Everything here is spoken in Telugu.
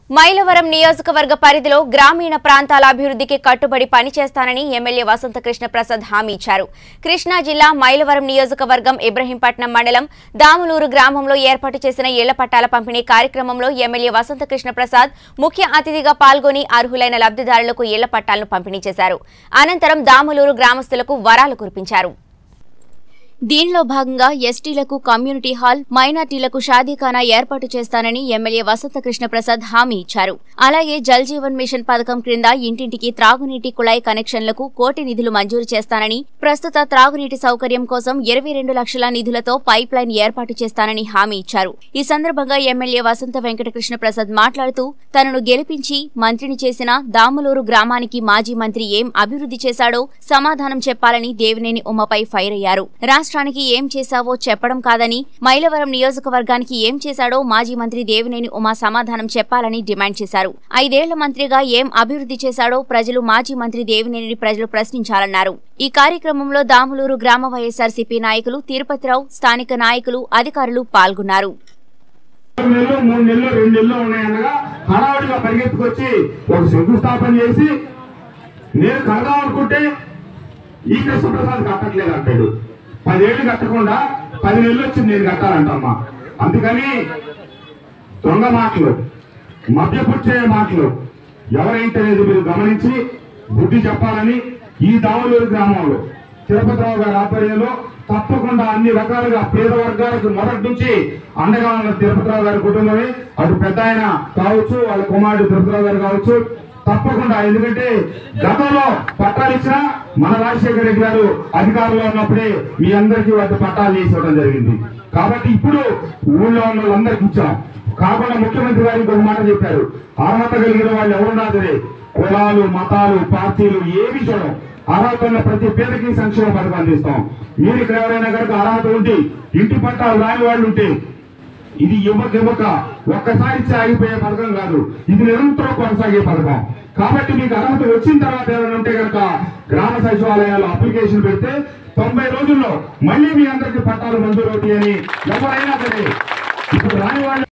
మైలవరం నియోజకవర్గ పరిధిలో గ్రామీణ ప్రాంతాల అభివృద్ధికి కట్టుబడి పనిచేస్తానని ఎమ్మెల్యే వసంత కృష్ణ ప్రసాద్ హామీ ఇచ్చారు. కృష్ణా జిల్లా మైలవరం నియోజకవర్గం ఇబ్రహీంపట్నం మండలం దాములూరు గ్రామంలో ఏర్పాటు చేసిన ఇళ్ల పట్టాల పంపిణీ కార్యక్రమంలో ఎమ్మెల్యే వసంత కృష్ణ ప్రసాద్ ముఖ్య అతిథిగా పాల్గొని అర్హులైన లబ్ధిదారులకు ఇళ్ల పట్టాలను పంపిణీ చేశారు. అనంతరం దాములూరు గ్రామస్తులకు వరాలు కురిపించారు. దీనిలో భాగంగా ఎస్టీలకు కమ్యూనిటీ హాల్, మైనార్టీలకు షాదీఖానా ఏర్పాటు చేస్తానని ఎమ్మెల్యే వసంత కృష్ణ ప్రసాద్ హామీ ఇచ్చారు. అలాగే జల్ జీవన్ మిషన్ పథకం క్రింద ఇంటింటికి త్రాగునీటి కుళాయి కనెక్షన్లకు 1 కోటి నిధులు మంజూరు చేస్తానని, ప్రస్తుత త్రాగునీటి సౌకర్యం కోసం 22 లక్షల నిధులతో పైప్ లైన్ ఏర్పాటు చేస్తానని హామీ ఇచ్చారు. ఈ సందర్భంగా ఎమ్మెల్యే వసంత వెంకటకృష్ణ ప్రసాద్ మాట్లాడుతూ తనను గెలిపించి మంత్రిని చేసిన దాములూరు గ్రామానికి మాజీ మంత్రి ఏం అభివృద్ధి చేశాడో సమాధానం చెప్పాలని దేవినేని ఉమ్మపై ఫైర్ అయ్యారు. రాష్ట్రానికి ఏం చేశావో చెప్పడం కాదని, మైలవరం నియోజకవర్గానికి ఏం చేశాడో మాజీ మంత్రి దేవినేని ఉమ సమాధానం చెప్పాలని డిమాండ్ చేశారు. 5 ఏళ్ల మంత్రిగా ఏం అభివృద్ధి చేశాడో ప్రజలు మాజీ మంత్రి దేవినేనిని ప్రజలు ప్రశ్నించాలన్నారు. ఈ కార్యక్రమంలో దాములూరు గ్రామ వైఎస్ఆర్సీపీ నాయకులు తిరుపతిరావు, స్థానిక నాయకులు, అధికారులు పాల్గొన్నారు. ఈ కృష్ణప్రసాద్ కట్టట్లేదు అంటాడు. 10 ఏళ్ళు కట్టకుండా 10 నెలలు వచ్చి నేను కట్టాలంటమ్మా. అందుకని దొంగ మాటలు, మభ్యపుచ్చే మాటలు ఎవరైతే మీరు గమనించి బుద్ధి చెప్పాలని ఈ దాములూరు గ్రామంలో తిరుపతిరావు గారి ఆధ్వర్యంలో తప్పకుండా అన్ని రకాలుగా పేద వర్గాలకు మొదటి నుంచి అండగా ఉన్న తిరుపతిరావు గారి కుటుంబమే, అటు పెద్ద ఆయన కావచ్చు, వాళ్ళ కుమారుడు తిరుపతిరావు గారు కావచ్చు, తప్పకుండా. ఎందుకంటే గతంలో పట్టాలు ఇచ్చినా మన రాజశేఖర రెడ్డి గారు అధికారంలో ఉన్నప్పుడే మీ అందరికీ వాటి పట్టాలు చేసి ఇవ్వడం జరిగింది. కాబట్టి ఇప్పుడు ఊళ్ళో ఉన్న వాళ్ళందరికీ ఇచ్చాం. కాకుండా ముఖ్యమంత్రి గారు ఇంకొక మాట చెప్పారు, అర్హత కలిగిన వాళ్ళు ఎవరున్నా సరే కులాలు, మతాలు, పార్టీలు ఏమి చూడం, అర్హత ఉన్న ప్రతి పేదకి సంక్షేమ పథకం అందిస్తాం. మీరు ఇక్కడ ఎవరైనా కనుక అర్హత ఉంటే, ఇంటి పట్టాలు రాని వాళ్ళు ఉంటే, ఇది ఇవ్వక ఒక్కసారి ఇచ్చి ఆగిపోయే పథకం కాదు, ఇది నిరంతరం కొనసాగే పథకం. కాబట్టి మీకు అర్హత వచ్చిన తర్వాత ఏమైనా ఉంటే కనుక గ్రామ సచివాలయాల్లో అప్లికేషన్ పెడితే 90 రోజుల్లో మళ్ళీ మీ అందరికీ పట్టాలు మంజూరు అవుతాయని ఎవరైనా సరే ఇప్పుడు రాని వాళ్ళు